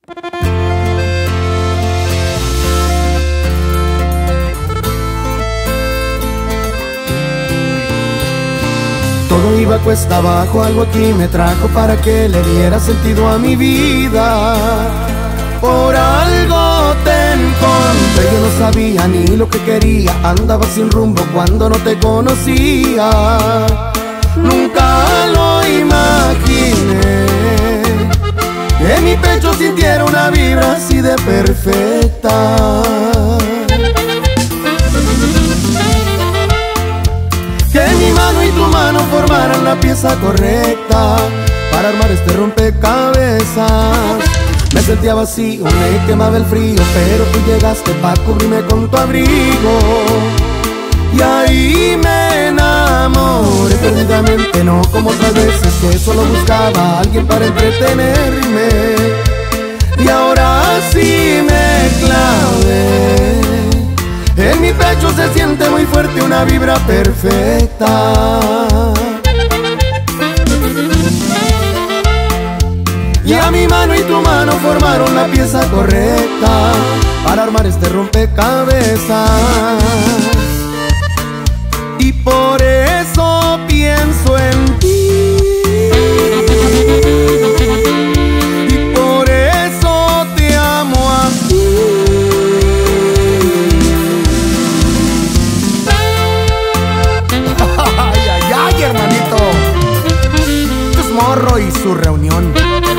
Todo iba cuesta abajo, algo aquí me trajo para que le diera sentido a mi vida. Por algo te encontré, yo no sabía ni lo que quería, andaba sin rumbo cuando no te conocía. Nunca lo imaginé, que mi pecho sintiera una vibra así de perfecta. Que mi mano y tu mano formaran la pieza correcta para armar este rompecabezas. Me sentía vacío, me quemaba el frío, pero tú llegaste pa' cubrirme con tu abrigo. Y ahí me enamoré perdidamente, no como otras veces que solo buscaba a alguien para entretenerme. Y ahora sí me clavé, en mi pecho se siente muy fuerte una vibra perfecta. Y a mi mano y tu mano formaron la pieza correcta para armar este rompecabezas. Y por eso pienso en ti, y por eso te amo a ti. Ay, ay, ay, hermanito, esto es Morro y su reunión.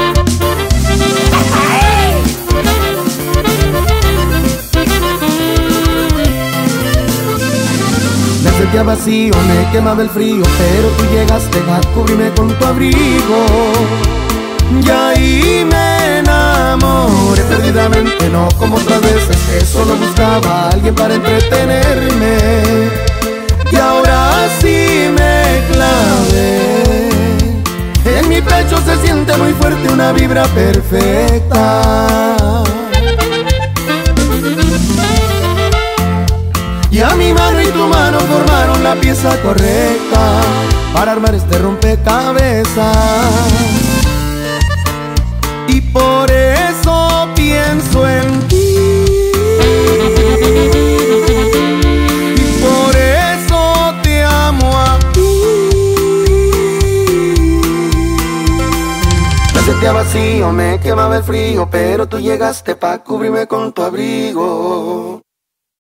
Me sentía vacío, me quemaba el frío, pero tú llegaste a cubrirme con tu abrigo. Y ahí me enamoré perdidamente, no como otras veces que solo buscaba a alguien para entretenerme. Y ahora sí me clavé, en mi pecho se siente muy fuerte una vibra perfecta. Y a mi mano y tu mano formaron la pieza correcta para armar este rompecabezas. Y por eso pienso en ti, y por eso te amo a ti. Me sentía vacío, me quemaba el frío, pero tú llegaste pa' cubrirme con tu abrigo.